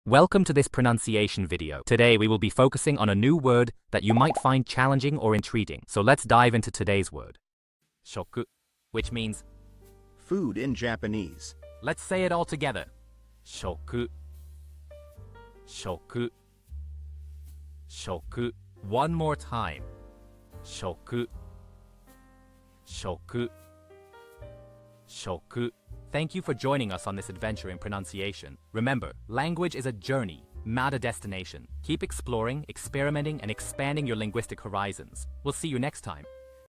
Welcome to this pronunciation video. Today we will be focusing on a new word that you might find challenging or intriguing. So let's dive into today's word. Shoku, which means food in Japanese. Let's say it all together. Shoku. Shoku. Shoku. One more time. Shoku. Shoku. Shoku. Thank you for joining us on this adventure in pronunciation. Remember, language is a journey, not a destination. Keep exploring, experimenting, and expanding your linguistic horizons. We'll see you next time.